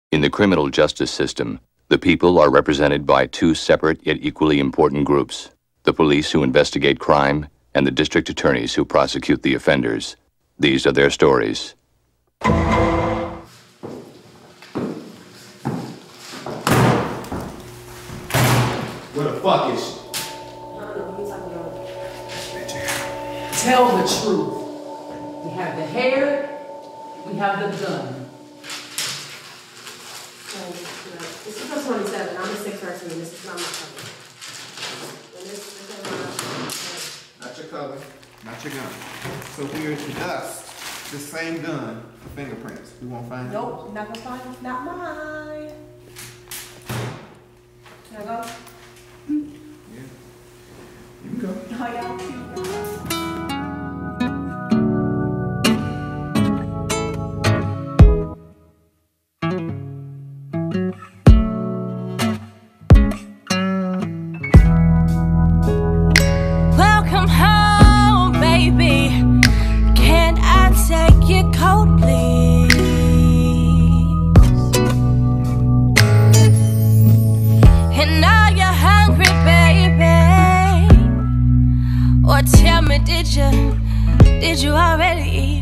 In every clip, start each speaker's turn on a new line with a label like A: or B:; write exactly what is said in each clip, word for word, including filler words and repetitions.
A: In the criminal justice system, the people are represented by two separate yet equally important groups: the police who investigate crime and the district attorneys who prosecute the offenders. These are their stories.
B: Where the fuck is she?
C: Tell the truth. We have the hair, we have the gun.
D: This is a twenty-seven. I'm a six person. This is not my color.
B: Not your color, not your gun. So if we were to dust the same gun for fingerprints, we won't find it?
D: Nope, not gonna find it. Not mine. Can I go?
B: Yeah. You can go.
D: Oh, y'all cute.
E: Did you already eat?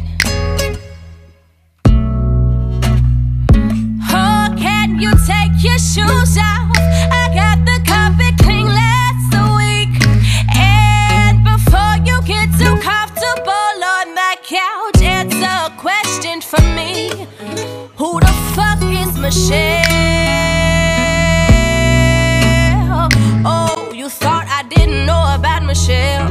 E: Oh, can you take your shoes off? I got the carpet clean last week. And before you get too comfortable on that couch, answer a question for me. Who the fuck is Michelle? Oh, you thought I didn't know about Michelle?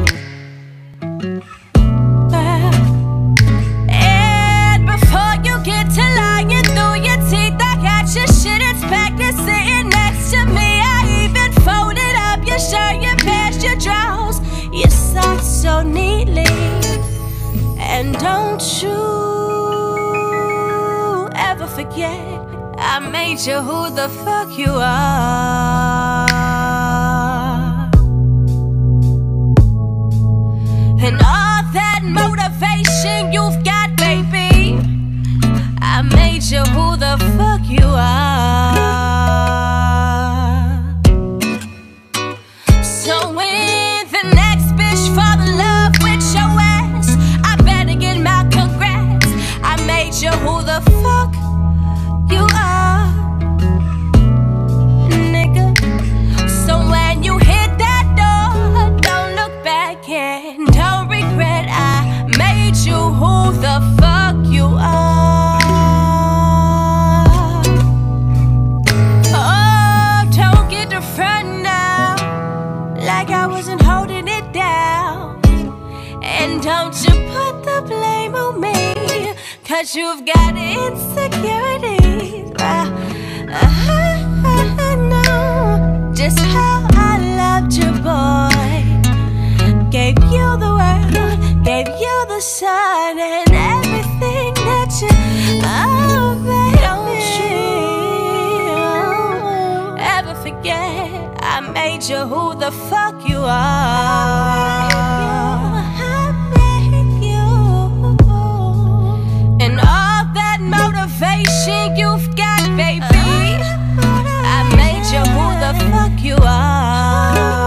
E: You sock so neatly, and don't you ever forget I made you who the fuck you are. And all that motivation you've got, baby, I made you who the fuck you are. So when the next bitch fall in love with your ass, I better get my congrats. I made you who the fuck you are, nigga. So when you hit that door, don't look back and don't regret. I made you who the fuck you are. Oh, don't get the front now, like I wasn't holding it down. And don't you put the blame on me, cause you've got insecurities. I, I, I know just how I loved you, boy. Gave you the world, gave you the sun, and everything that you, oh baby, don't you ever forget I made you who the fuck you are. I made you, and all that motivation you've got, baby, I made you who the fuck you are.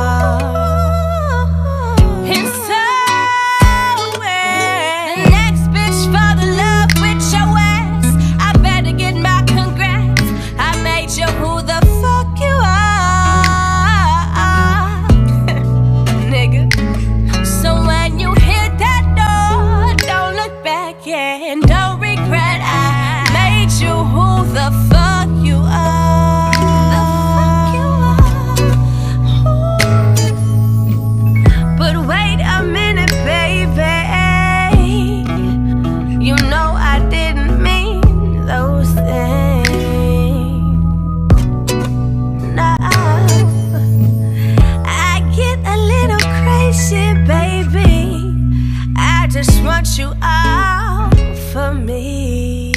E: And so when the next bitch fall in love with your ass, I better get my congrats. I made you who the fuck you are, nigga. So when you hit that door, don't look back and don't regret. I made you who the fuck you are. The fuck you are. But wait a minute, baby. You know I didn't mean those things. No, I get a little crazy, baby. I just want you all for me.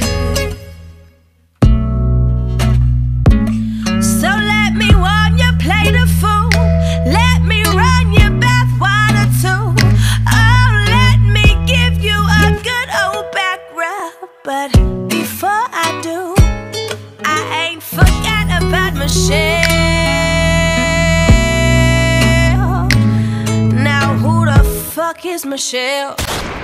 E: So let me warm your plate of food. Let me run your bath water too. Oh, let me give you a good old back rub. But before I do, I ain't fuck is Michelle?